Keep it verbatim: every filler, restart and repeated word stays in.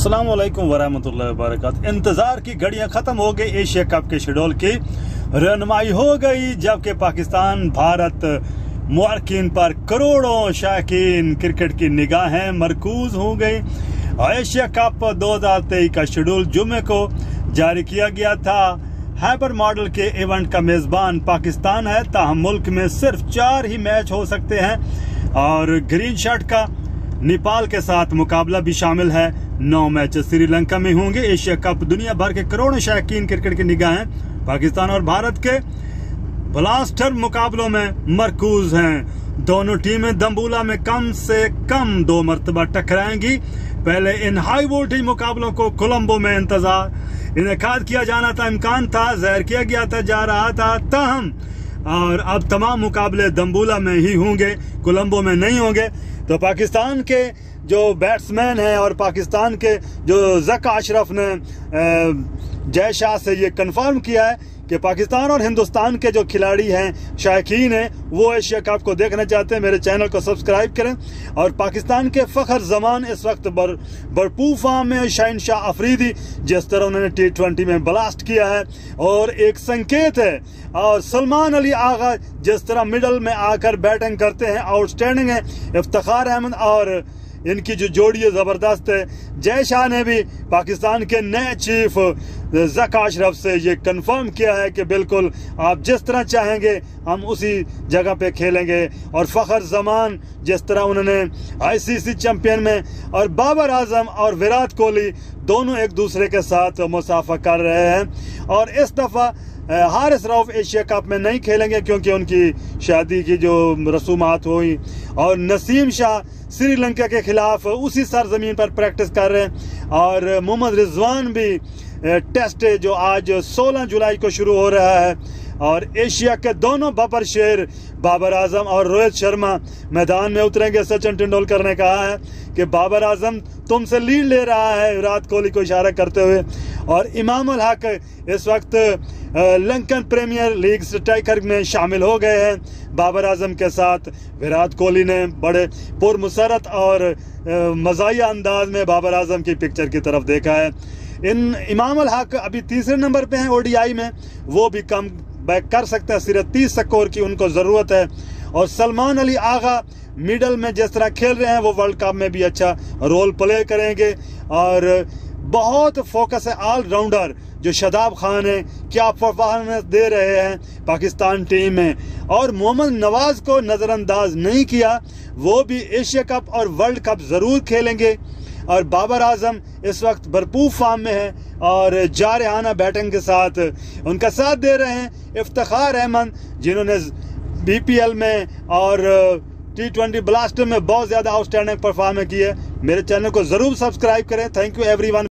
अस्सलाम वालेकुम वरहमतुल्लाहि वबरकातुहू। इंतजार की घड़ियां खत्म हो गई। एशिया कप के शेड्यूल की रहनुमाई हो गई, जबकि पाकिस्तान भारत मुआरकीन पर करोड़ों शायकीन क्रिकेट की निगाहें मरकूज हो गई। एशिया कप दो हजार तेईस का शेड्यूल जुमे को जारी किया गया था। हाइपर मॉडल के इवेंट का मेजबान पाकिस्तान है, ताहम मुल्क में सिर्फ चार ही मैच हो सकते हैं और ग्रीन शर्ट का नेपाल के साथ मुकाबला भी शामिल है। नौ मैच श्रीलंका में होंगे। एशिया कप दुनिया भर के करोड़ों शायकीन क्रिकेट की निगाहें पाकिस्तान और भारत के ब्लास्टर मुकाबलों में मरकूज हैं। दोनों टीमें दम्बुला में कम से कम दो मरतबा टकराएंगी। पहले इन हाई वोल्टेज मुकाबलों को कोलंबो में इंतजार इनेकाद किया जाना था, इम्कान था, जाहिर किया गया था, जा रहा था, ताहम और अब तमाम मुकाबले दम्बुला में ही होंगे, कोलंबो में नहीं होंगे। तो पाकिस्तान के जो बैट्समैन हैं और पाकिस्तान के जो ज़का अशरफ ने जय शाह से ये कंफर्म किया है कि पाकिस्तान और हिंदुस्तान के जो खिलाड़ी हैं, शायकीन हैं, वो एशिया कप को देखना चाहते हैं। मेरे चैनल को सब्सक्राइब करें। और पाकिस्तान के फ़ख्र जमान इस वक्त बर भरपूर फॉर्म में। शहनशाह अफरीदी जिस तरह उन्होंने टी ट्वेंटी में ब्लास्ट किया है और एक संकेत है, और सलमान अली आगा जिस तरह मिडल में आकर बैटिंग करते हैं, आउटस्टैंडिंग है। इफ्तिखार अहमद और इनकी जो जोड़ी है जबरदस्त है। जय शाह ने भी पाकिस्तान के नए चीफ ज़का अशरफ से ये कंफर्म किया है कि बिल्कुल आप जिस तरह चाहेंगे हम उसी जगह पे खेलेंगे। और फ़ख्र जमान जिस तरह उन्होंने आईसीसी चैंपियन में, और बाबर आजम और विराट कोहली दोनों एक दूसरे के साथ मुसाफा कर रहे हैं। और इस दफ़ा हारिस रऊफ एशिया कप में नहीं खेलेंगे क्योंकि उनकी शादी की जो रसूमात हुई। और नसीम शाह श्रीलंका के खिलाफ उसी सरजमीन पर प्रैक्टिस कर रहे हैं। और मोहम्मद रिजवान भी टेस्ट जो आज सोलह जुलाई को शुरू हो रहा है। और एशिया के दोनों बबर शेर बाबर आजम और रोहित शर्मा मैदान में उतरेंगे। सचिन तेंदुलकर ने कहा है कि बाबर आजम तुमसे लीड ले रहा है, विराट कोहली को इशारा करते हुए। और इमाम उल हक इस वक्त लंकन प्रीमियर लीग स्ट्राइकर में शामिल हो गए हैं बाबर आजम के साथ। विराट कोहली ने बड़े पुरमसरत और मज़ाहिया अंदाज में बाबर आजम की पिक्चर की तरफ देखा है। इन इमाम उल हक अभी तीसरे नंबर पे हैं ओडीआई में, वो भी कम बैक कर सकते हैं। सिर्फ तीस स्कोर की उनको ज़रूरत है। और सलमान अली आगा मिडल में जिस तरह खेल रहे हैं वो वर्ल्ड कप में भी अच्छा रोल प्ले करेंगे। और बहुत फोकस है ऑलराउंडर जो शादाब खान है, क्या परफॉर्मेंस दे रहे हैं पाकिस्तान टीम में। और मोहम्मद नवाज को नज़रअंदाज नहीं किया, वो भी एशिया कप और वर्ल्ड कप ज़रूर खेलेंगे। और बाबर आजम इस वक्त भरपूर फॉर्म में है और जारहाना बैटिंग के साथ उनका साथ दे रहे हैं। इफ्तिखार अहमद जिन्होंने बीपीएल में और टी ट्वेंटी ब्लास्टर में बहुत ज़्यादा आउटस्टैंडिंग परफॉर्मेंस की है। मेरे चैनल को ज़रूर सब्सक्राइब करें। Thank you everyone.